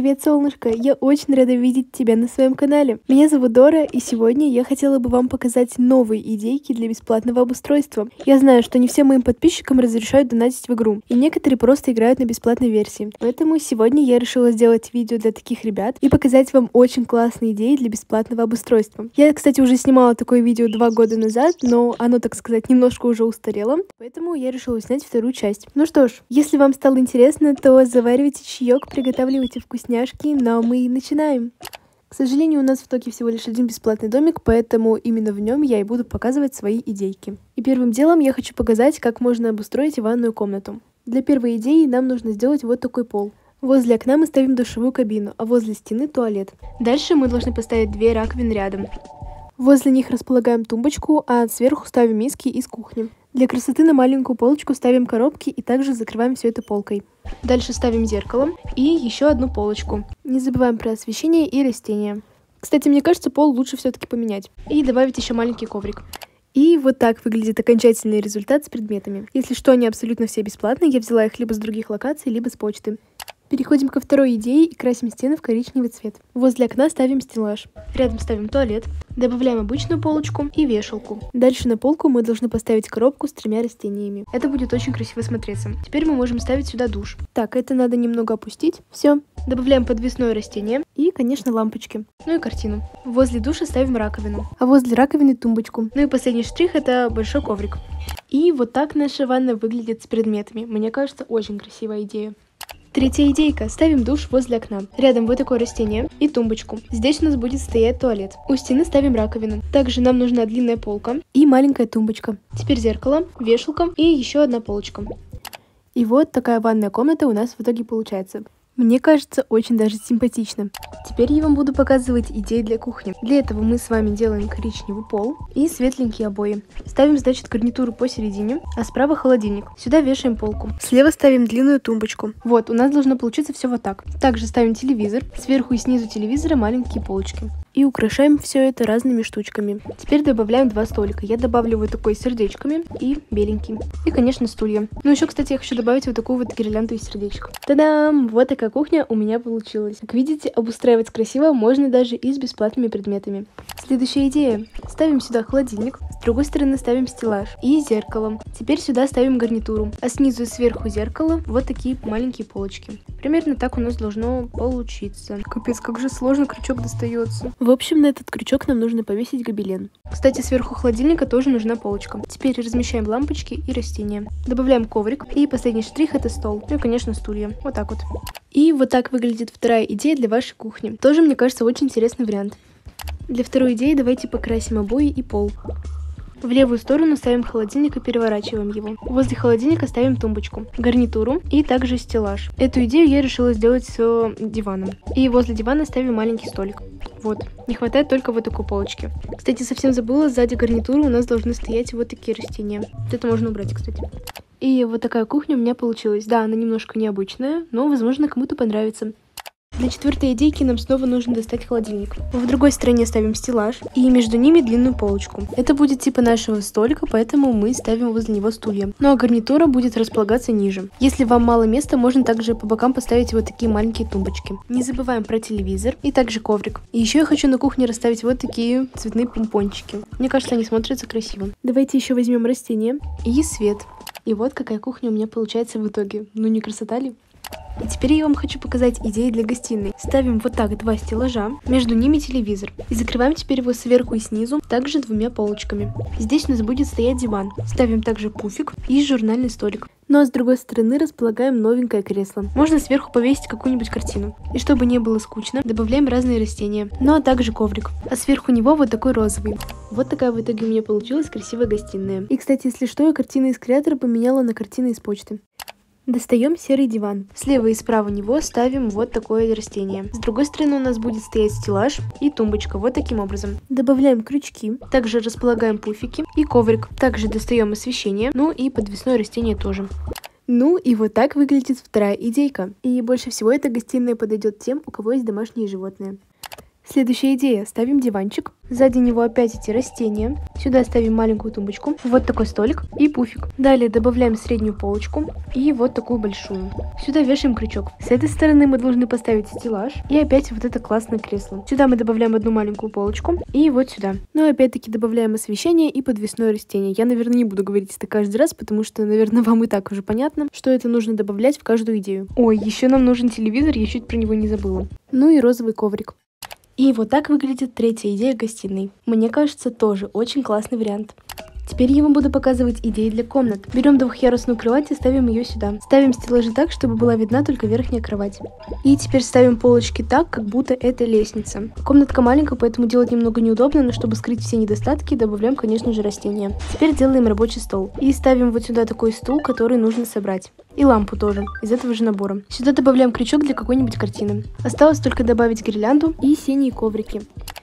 Привет, солнышко! Я очень рада видеть тебя на своем канале. Меня зовут Дора, и сегодня я хотела бы вам показать новые идейки для бесплатного обустройства. Я знаю, что не всем моим подписчикам разрешают донатить в игру, и некоторые просто играют на бесплатной версии. Поэтому сегодня я решила сделать видео для таких ребят и показать вам очень классные идеи для бесплатного обустройства. Я, кстати, уже снимала такое видео 2 года назад, но оно, так сказать, немножко уже устарело, поэтому я решила снять вторую часть. Ну что ж, если вам стало интересно, то заваривайте чаек, приготавливайте вкусняшки, но мы начинаем. К сожалению, у нас в итоге всего лишь один бесплатный домик, поэтому именно в нем я и буду показывать свои идейки. И первым делом я хочу показать, как можно обустроить ванную комнату. Для первой идеи нам нужно сделать вот такой пол. Возле окна мы ставим душевую кабину, а возле стены туалет. Дальше мы должны поставить 2 раковины рядом. Возле них располагаем тумбочку, а сверху ставим миски из кухни. Для красоты на маленькую полочку ставим коробки и также закрываем все это полкой. Дальше ставим зеркало и еще одну полочку. Не забываем про освещение и растения. Кстати, мне кажется, пол лучше все-таки поменять. И добавить еще маленький коврик. И вот так выглядит окончательный результат с предметами. Если что, они абсолютно все бесплатные, я взяла их либо с других локаций, либо с почты. Переходим ко второй идее и красим стены в коричневый цвет. Возле окна ставим стеллаж. Рядом ставим туалет. Добавляем обычную полочку и вешалку. Дальше на полку мы должны поставить коробку с 3 растениями. Это будет очень красиво смотреться. Теперь мы можем ставить сюда душ. Так, это надо немного опустить. Все. Добавляем подвесное растение и, конечно, лампочки. Ну и картину. Возле душа ставим раковину. А возле раковины тумбочку. Ну и последний штрих — это большой коврик. И вот так наша ванна выглядит с предметами. Мне кажется, очень красивая идея. Третья идейка. Ставим душ возле окна. Рядом вот такое растение и тумбочку. Здесь у нас будет стоять туалет. У стены ставим раковину. Также нам нужна длинная полка и маленькая тумбочка. Теперь зеркало, вешалка и еще одна полочка. И вот такая ванная комната у нас в итоге получается. Мне кажется, очень даже симпатично. Теперь я вам буду показывать идеи для кухни. Для этого мы с вами делаем коричневый пол и светленькие обои. Ставим, значит, гарнитуру посередине, а справа холодильник. Сюда вешаем полку. Слева ставим длинную тумбочку. Вот, у нас должно получиться все вот так. Также ставим телевизор. Сверху и снизу телевизора маленькие полочки. И украшаем все это разными штучками. Теперь добавляем 2 столика. Я добавлю вот такой с сердечками и беленький. И, конечно, стулья. Ну, еще, кстати, я хочу добавить вот такую вот гирлянду из сердечек. Та-дам! Вот такая кухня у меня получилась. Как видите, обустраивать красиво можно даже и с бесплатными предметами. Следующая идея. Ставим сюда холодильник. С другой стороны ставим стеллаж и зеркало. Теперь сюда ставим гарнитуру. А снизу и сверху зеркала вот такие маленькие полочки. Примерно так у нас должно получиться. Капец, как же сложно крючок достается. В общем, на этот крючок нам нужно повесить гобелен. Кстати, сверху холодильника тоже нужна полочка. Теперь размещаем лампочки и растения. Добавляем коврик. И последний штрих — это стол. Ну и, конечно, стулья. Вот так вот. И вот так выглядит вторая идея для вашей кухни. Тоже, мне кажется, очень интересный вариант. Для второй идеи давайте покрасим обои и пол. В левую сторону ставим холодильник и переворачиваем его. Возле холодильника ставим тумбочку, гарнитуру и также стеллаж. Эту идею я решила сделать с диваном. И возле дивана ставим маленький столик. Вот. Не хватает только вот такой полочки. Кстати, совсем забыла, сзади гарнитуры у нас должны стоять вот такие растения. Вот это можно убрать, кстати. И вот такая кухня у меня получилась. Да, она немножко необычная, но, возможно, кому-то понравится. Для четвертой идейки нам снова нужно достать холодильник. В другой стороне ставим стеллаж и между ними длинную полочку. Это будет типа нашего столика, поэтому мы ставим возле него стулья. Ну а гарнитура будет располагаться ниже. Если вам мало места, можно также по бокам поставить вот такие маленькие тумбочки. Не забываем про телевизор и также коврик. И еще я хочу на кухне расставить вот такие цветные помпончики. Мне кажется, они смотрятся красиво. Давайте еще возьмем растения и свет. И вот какая кухня у меня получается в итоге. Ну не красота ли? И теперь я вам хочу показать идеи для гостиной. Ставим вот так 2 стеллажа, между ними телевизор. И закрываем теперь его сверху и снизу, также 2 полочками. Здесь у нас будет стоять диван. Ставим также пуфик и журнальный столик. Ну а с другой стороны располагаем новенькое кресло. Можно сверху повесить какую-нибудь картину. И чтобы не было скучно, добавляем разные растения. Ну а также коврик. А сверху него вот такой розовый. Вот такая в итоге у меня получилась красивая гостиная. И, кстати, если что, я картины из креатора поменяла на картины из почты. Достаем серый диван. Слева и справа него ставим вот такое растение. С другой стороны у нас будет стоять стеллаж и тумбочка вот таким образом. Добавляем крючки. Также располагаем пуфики и коврик. Также достаем освещение. Ну и подвесное растение тоже. Ну и вот так выглядит вторая идейка. И больше всего эта гостиная подойдет тем, у кого есть домашние животные. Следующая идея. Ставим диванчик. Сзади него опять эти растения. Сюда ставим маленькую тумбочку. Вот такой столик и пуфик. Далее добавляем среднюю полочку и вот такую большую. Сюда вешаем крючок. С этой стороны мы должны поставить стеллаж и опять вот это классное кресло. Сюда мы добавляем одну маленькую полочку и вот сюда. Ну и опять-таки добавляем освещение и подвесное растение. Я, наверное, не буду говорить это каждый раз, потому что, наверное, вам и так уже понятно, что это нужно добавлять в каждую идею. Ой, еще нам нужен телевизор, я чуть про него не забыла. Ну и розовый коврик. И вот так выглядит третья идея гостиной. Мне кажется, тоже очень классный вариант. Теперь я вам буду показывать идеи для комнат. Берем двухъярусную кровать и ставим ее сюда. Ставим стеллажи так, чтобы была видна только верхняя кровать. И теперь ставим полочки так, как будто это лестница. Комнатка маленькая, поэтому делать немного неудобно, но чтобы скрыть все недостатки, добавляем, конечно же, растения. Теперь делаем рабочий стол. И ставим вот сюда такой стул, который нужно собрать. И лампу тоже, из этого же набора. Сюда добавляем крючок для какой-нибудь картины. Осталось только добавить гирлянду и синие коврики.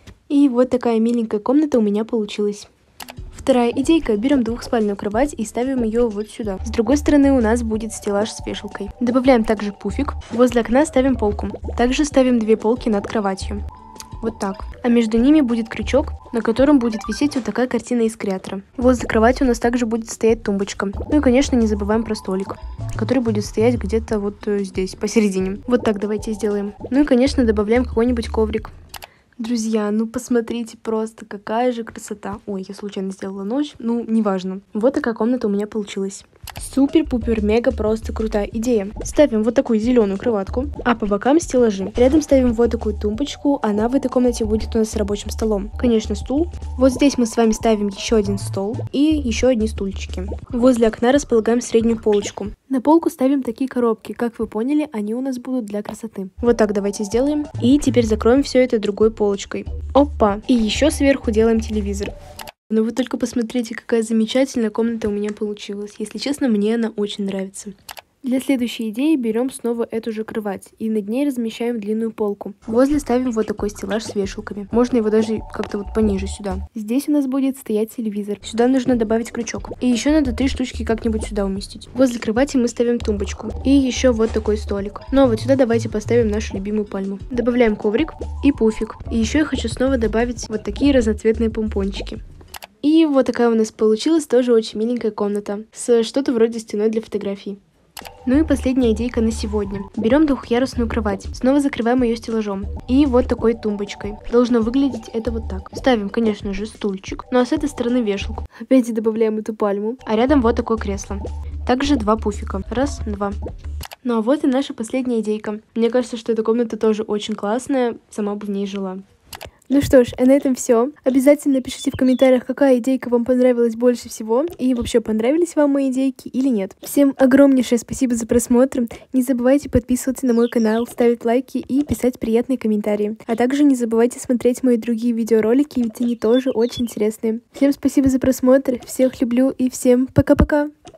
И вот такая миленькая комната у меня получилась. Вторая идейка. Берем двухспальную кровать и ставим ее вот сюда. С другой стороны у нас будет стеллаж с вешалкой. Добавляем также пуфик. Возле окна ставим полку. Также ставим две полки над кроватью. Вот так. А между ними будет крючок, на котором будет висеть вот такая картина из креатора. Возле кровати у нас также будет стоять тумбочка. Ну и, конечно, не забываем про столик, который будет стоять где-то вот здесь, посередине. Вот так давайте сделаем. Ну и, конечно, добавляем какой-нибудь коврик. Друзья, ну посмотрите просто, какая же красота. Ой, я случайно сделала ночь, ну неважно. Вот такая комната у меня получилась. Супер-пупер-мега просто крутая идея. Ставим вот такую зеленую кроватку, а по бокам стеллажи. Рядом ставим вот такую тумбочку, она в этой комнате будет у нас с рабочим столом. Конечно, стул. Вот здесь мы с вами ставим еще один стол и еще одни стульчики. Возле окна располагаем среднюю полочку. На полку ставим такие коробки, как вы поняли, они у нас будут для красоты. Вот так давайте сделаем. И теперь закроем все это другой полочкой. Опа! И еще сверху делаем телевизор. Но вы только посмотрите, какая замечательная комната у меня получилась. Если честно, мне она очень нравится. Для следующей идеи берем снова эту же кровать и над ней размещаем длинную полку. Возле ставим вот такой стеллаж с вешалками. Можно его даже как-то вот пониже сюда. Здесь у нас будет стоять телевизор. Сюда нужно добавить крючок. И еще надо 3 штучки как-нибудь сюда уместить. Возле кровати мы ставим тумбочку. И еще вот такой столик. Ну а вот сюда давайте поставим нашу любимую пальму. Добавляем коврик и пуфик. И еще я хочу снова добавить вот такие разноцветные помпончики. И вот такая у нас получилась тоже очень миленькая комната с что-то вроде стеной для фотографий. Ну и последняя идейка на сегодня. Берем двухъярусную кровать, снова закрываем ее стеллажом и вот такой тумбочкой. Должно выглядеть это вот так. Ставим, конечно же, стульчик, ну а с этой стороны вешалку. Опять добавляем эту пальму, а рядом вот такое кресло. Также 2 пуфика. Раз, 2. Ну а вот и наша последняя идейка. Мне кажется, что эта комната тоже очень классная, сама бы в ней жила. Ну что ж, а на этом все. Обязательно пишите в комментариях, какая идейка вам понравилась больше всего, и вообще понравились вам мои идейки или нет. Всем огромнейшее спасибо за просмотр. Не забывайте подписываться на мой канал, ставить лайки и писать приятные комментарии. А также не забывайте смотреть мои другие видеоролики, ведь они тоже очень интересные. Всем спасибо за просмотр, всех люблю и всем пока-пока!